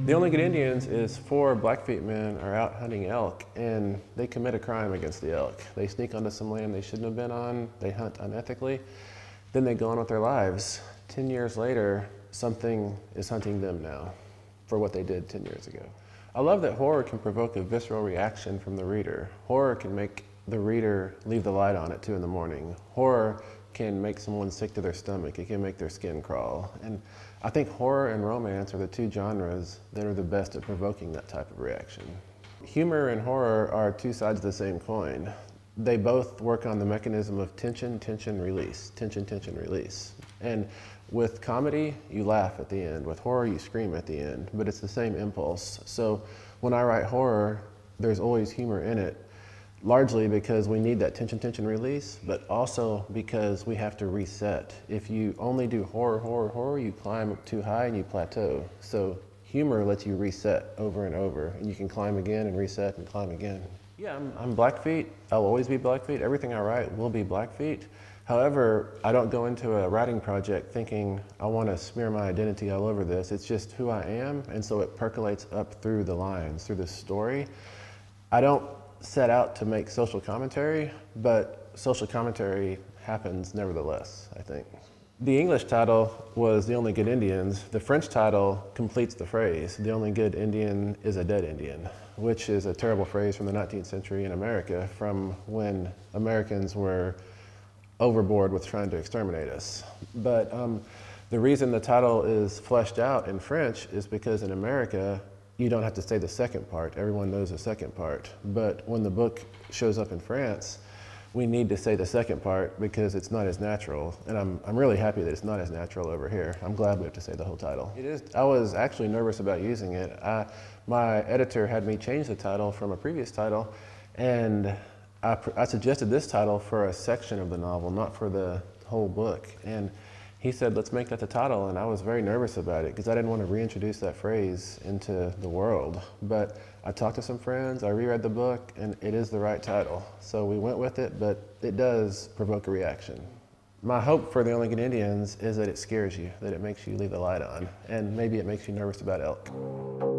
The Only Good Indians is four Blackfeet men are out hunting elk and they commit a crime against the elk. They sneak onto some land they shouldn't have been on, they hunt unethically, then they go on with their lives. 10 years later, something is hunting them now for what they did 10 years ago. I love that horror can provoke a visceral reaction from the reader. Horror can make the reader leave the light on at 2 in the morning. Horror can make someone sick to their stomach. It can make their skin crawl. And I think horror and romance are the two genres that are the best at provoking that type of reaction. Humor and horror are two sides of the same coin. They both work on the mechanism of tension, tension, release, tension, tension, release. And with comedy, you laugh at the end. With horror, you scream at the end, but it's the same impulse. So when I write horror, there's always humor in it, largely because we need that tension, tension, release, but also because we have to reset. If you only do horror, horror, horror, you climb up too high and you plateau. So humor lets you reset over and over, and you can climb again and reset and climb again. Yeah, I'm Blackfeet. I'll always be Blackfeet. Everything I write will be Blackfeet. However, I don't go into a writing project thinking I want to smear my identity all over this. It's just who I am, and so it percolates up through the lines, through the story. I don't set out to make social commentary, but social commentary happens nevertheless, I think. The English title was The Only Good Indians. The French title completes the phrase, the only good Indian is a dead Indian, which is a terrible phrase from the 19th century in America, from when Americans were overboard with trying to exterminate us. But the reason the title is fleshed out in French is because in America, you don't have to say the second part. Everyone knows the second part. But when the book shows up in France, we need to say the second part because it's not as natural. And I'm really happy that it's not as natural over here. I'm glad we have to say the whole title. It is. I was actually nervous about using it. My editor had me change the title from a previous title, and I suggested this title for a section of the novel, not for the whole book. And he said, let's make that the title, and I was very nervous about it because I didn't want to reintroduce that phrase into the world. But I talked to some friends, I reread the book, and it is the right title. So we went with it, but it does provoke a reaction. My hope for The Only Good Indians is that it scares you, that it makes you leave the light on, and maybe it makes you nervous about elk.